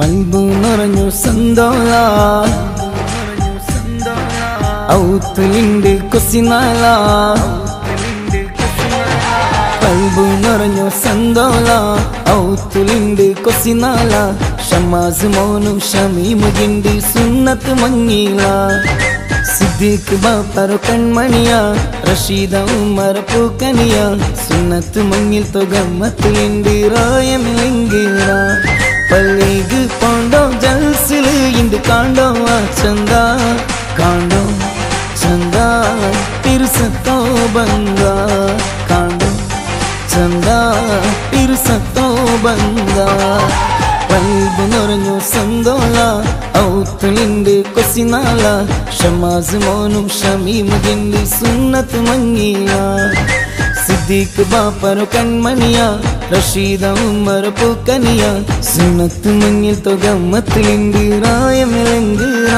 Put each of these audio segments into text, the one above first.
കൽബ് നിറഞ്ഞു സന്തോള ഔത്തുലിണ്ട് കുസിനാല കൽബ് നിറഞ്ഞു സന്തോള ഔത്തുലിണ്ട് കുസിനാല ഷമാസ് മോനും ഷമീമു ജിണ്ടി സുന്നത്ത് മങ്ങീല സിദ്ദീഖ് ബാപ്പറു കൺമണിയ റഷീദ ഉമർ പൂക്കനിയ സുന്നത്ത് മങ്ങിൽ തൊഗമ്മത്തിലിണ്ട് റായമിലിംഗീറ പള്ളിക്ക് പോണ്ടോ ജൽസില് ഇണ്ട് കാണ്ടോ ആ ചന്ദ കാണ്ടോ ചന്ദ തിരുസത്തോ ബന്ദ കാണ്ടോ ചന്ദ തിരുസത്തോ ബന്ദ കൽബ് നിറഞ്ഞു സന്തോള ഔത്തുലിണ്ട് കൊസിനാല ഷമാസ് മോനും ഷമീമു ജിണ്ടി സുന്നത്ത് മങ്ങീല സിദ്ദീഖ് ബാപ്പറു കൺമണിയ റഷീദ ഉമർ പൂക്കനിയ സുന്നത്ത് മങ്ങിൽ തൊഗമ്മത്തിലിണ്ട് റായമിലങ്കീറ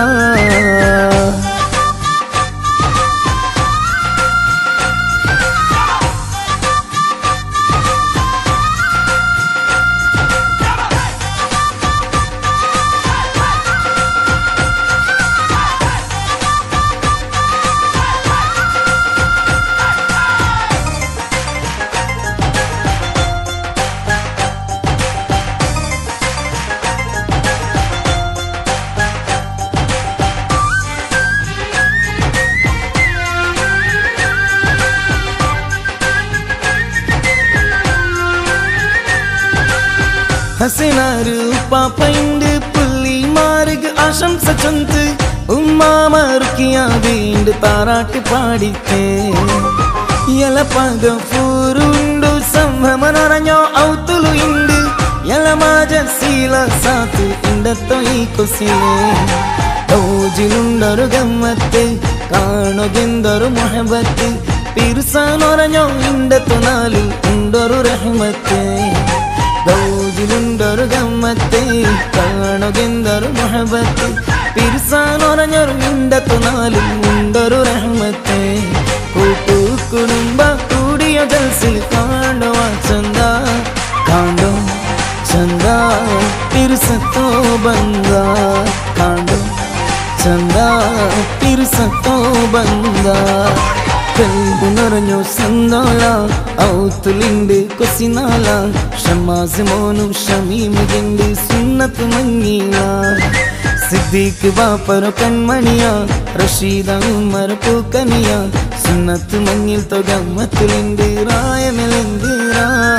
ഹസനാര് പാപ്പയിണ്ട് പുള്ളി മാർഗ് ആശംസ ചൊന്ത് ഉമ്മാമറുക്കിയാണ്ട് താറാട്ട് പാടിത്തേ എലപ്പക പൂരുണ്ടു സംഭമനറഞ്ഞോ ഔത്തുലു ഇണ്ട് എലമാജ ശീല സാത്ത് ഇണ്ടത്തോ ഈ കൊസിലേ ഔജിലുണ്ടൊരു ഗമ്മത്ത് കാണുകെന്തൊരു മുഹബത്ത് പിർസാനൊറഞ്ഞോ ഇണ്ടത്തു നാലിൽ ഉണ്ടൊരു റഹ്മത്ത് ദൗജിലുണ്ടൊരു ഗമ്മത്തെ കാണുകെന്തൊരു മുഹബത്ത് പിർസാനൊറഞ്ഞൊരു ഇണ്ടത്തു നാലും ഉണ്ടൊരു റഹ്മത്തെ കൂട്ടു കുടുംബ കൂടിയ ജൽസിൽ കാണ്ടോ ചന്ദ കാണ്ടോ ചന്ദ പിർസത്തോ ബന്ദ കാണ്ടോ ചന്ദ പിർസത്തോ ബന്ദ കൽബ് നിറഞ്ഞു സന്തോള ഔത്തുലിണ്ട് കൊസിനാല ഷമാസ് മോനും ഷമീമു ജിണ്ടി സുന്നത്ത് മങ്ങീല സിദ്ദീഖ് ബാപ്പറു കൺമണിയ റഷീദ ഉമർ പൂക്കനിയ സുന്നത്ത് മങ്ങിൽ തൊഗമ്മത്തിലിണ്ട് റായമിലങ്കീറ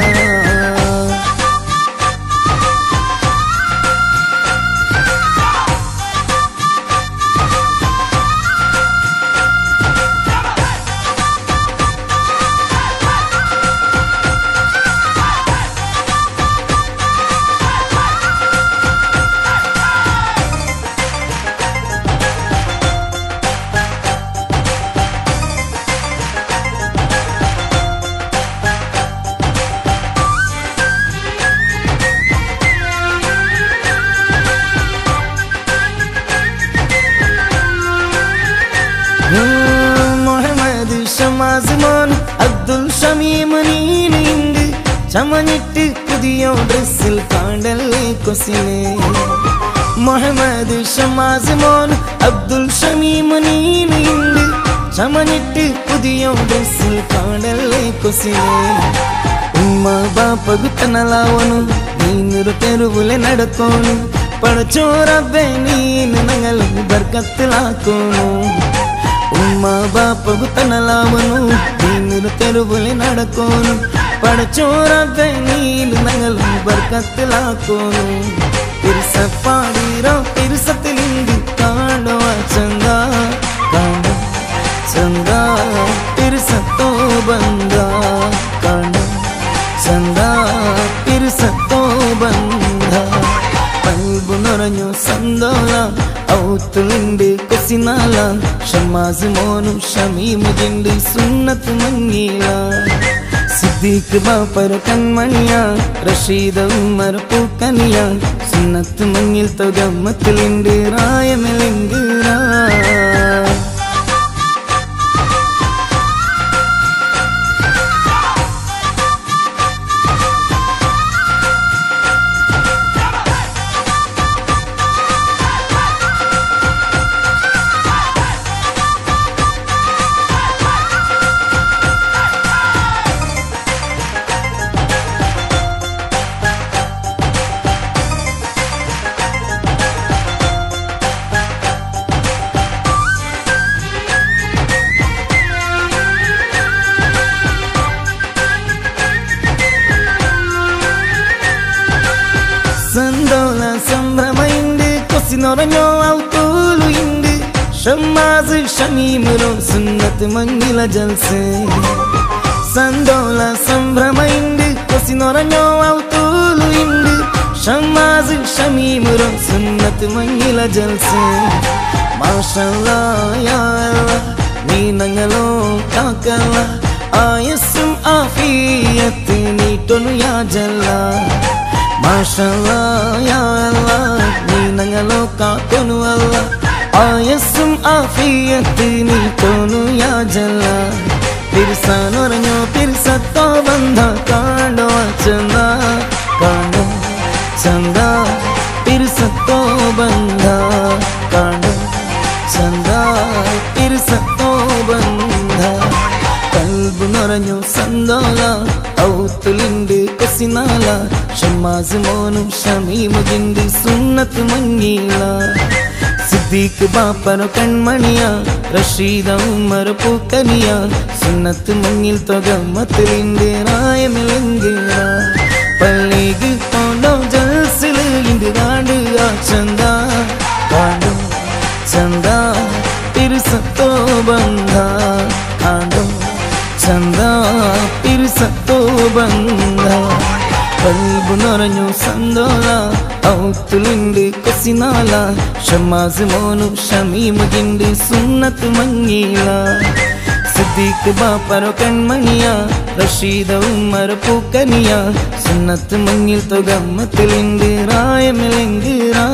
മുഹമ്മദ് ഷമാസ് മോൻ അബ്ദുൽ ഷമീമു നീണ്ട് ചമഞ്ഞിട്ട് പുതിയ ഡ്രസ്സിൽ കാണ്ടല്ലേ കൊസിലേ മുഹമ്മദ് ഷമാസ് മോൻ അബ്ദുൽ ഷമീമു നീണ്ട് ചമഞ്ഞിട്ട് പുതിയ ഡ്രസ്സിൽ കാണ്ടല്ലേ കൊസിലേ ഉമ്മ ബാപ്പകു തന്നലാവನು നീനൊരു തെരുവുലെ നടക്കോണു പടച്ചോറബ്ബേ നീನು ഞങ്ങളെ ബർക്കത്തിലാക്കോണു ഉമ്മ ബാപ്പകു തന്നലാവನು നീനൊരു തെരുവുലെ നടക്കോണു പടച്ചോറബ്ബേ നീನು ഞങ്ങളെ ബർക്കത്തിലാക്കോണു തിരുസപ്പാടിരോ തിരുസത്തിലിണ്ട് കാണ്ടോ ചന്ദ കാണ്ടോ ചന്ദ തിരുസത്തോ ബന്ദ കാണ്ടോ ചന്ദ തിരുസത്തോ ബന്ദ കൽബ് നിറഞ്ഞു സന്തോള ഔത്തുലിണ്ട് കൊസിനാല ഷമാസ് മോനും ഷമീമു ജിണ്ടി സുന്നത്ത് മങ്ങീല സിദ്ദീഖ് ബാപ്പറു കൺമണിയ റഷീദ ഉമർ പൂക്കനിയ സുന്നത്ത് മങ്ങിൽ തൊഗമ്മത്തിലിണ്ട് റായമിലങ്കീറ കൊസിനൊറഞ്ഞോ ഔത്തൂലു ഇണ്ട് ഷമ്മാസ് ഷമീമുലോ സുന്നത്ത് മങ്ങില ജൽസേ സന്തോല സംഭ്രമ ഇണ്ട് കൊസിനൊറഞ്ഞോ ഔത്തൂലു ഇണ്ട് ഷമ്മാസ് ഷമീമുലോ സുന്നത്ത് മങ്ങില ജൽസേ മാഷല്ലാ യാ അല്ലാഹ് നീ ഞങ്ങളോ കാക്കല്ല ആയസ്സും ആഫിയത്ത് നീട്ടൊന്നു യാ ജല്ല മാഷല്ലാ യാ അല്ലാഹ് നീ ഞങ്ങളോ കാക്കൊന്നു അല്ല ആയസ്സും ആഫിയത്ത് നീട്ടൊന്നു യാ ജല്ല പിരിസാനൊറഞ്ഞോ പിരിസത്തോ ബന്ധ കാണ്ടോ ചന്ദ കാണ്ടോ ചന്ദ പിരിസത്തോ ബന്ധ കാണ്ടോ ചന്ദ പിരിസത്തോ ബന്ധ കൽബ് നിറഞ്ഞു സന്തോല ഔത്തുലിണ്ട് കൊസിനാല ഷമ്മാസ് മോനും ഷമീമുജിണ്ട് സുന്നത്ത് മങ്ങീല സിദ്ദീഖ് ബാപ്പനോ കൺമണിയ റഷീദ ഉമർ പൂക്കനിയ സുന്നത്ത് മങ്ങിൽ തൊകമത്തിലിണ്ട് റായമിലെങ്കില പള്ളിക്ക് പോണ്ടോ ജൽസില് ഇണ്ട് കാണ്ട് ആ ചന്ദ കാണ്ടോ ചന്ദ പിരിസത്തോ ബന്ധ കാണ്ടോ ചന്ദ പിരിസത്തോ ബന്ധ കൽബ് നിറഞ്ഞു സന്തോല ഔത്തുലിണ്ട് കൊസിനാല ഷമ്മാസ് മോനും ഷമീമുജിണ്ട് സുന്നത്ത് മങ്ങീല സിദ്ദീഖ് ബാപ്പനോ കൺമണിയ റഷീദ ഉമർ പൂക്കനിയ സുന്നത്ത് മങ്ങിൽ തൊകമത്തിലിണ്ട് റായമിലെങ്ക്